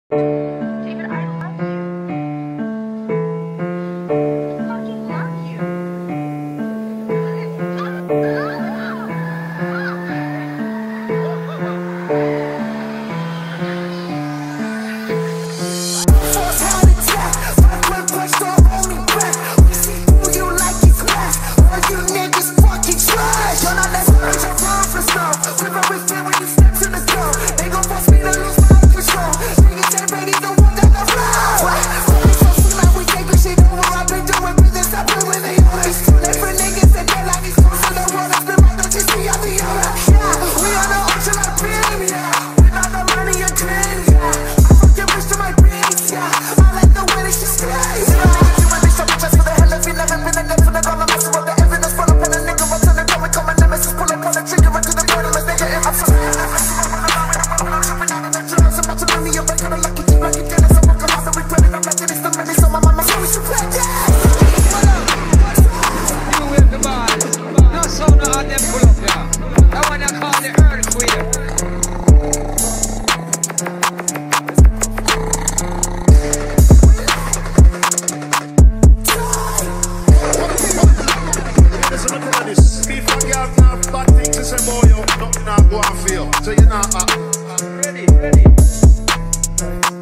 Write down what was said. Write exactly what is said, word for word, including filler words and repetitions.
David, I love you. I fucking love you. Force heart attack, my blood pressure on me back. We see through you like it's glass. All you niggas fucking trash. You're not that bitch, I'm wrong for snow. River with fear when you step to the door. They gon' force me to lose my control. Niggas that ready to walk down the road. Really so soon like we take this shit over. I've been doing business, I've been with it. These two different niggas that they like these close to the world. I've been right, don't you see? I be alright. Yeah, we on the ocean like beam, yeah. We not the money or dreams, yeah. I fucking wish to my dreams, yeah. I like the way that she stays, yeah. You and me so much just for the hell of it. Never been a gun for the dollar. Messing with the evidence, pull up on a nigga, what's on the door? We come and nemesis, pull up on the trigger, run to the border, let's nigga. I'm so sorry, I'm so sorry, I'm jumping out of the drugs. I'm about to run me a record, I'm lucky, keep lucky, Dennis. I'm working hard to regret it. I'm like, it is the money, so my mama said we should play that. You with the ball. No sound no hard them pull up, yeah. That one I call the earthquake. Listen, look at this. If a girl have bad things to say about you, nothing I go and feel. So you know, uh, Ready, ready.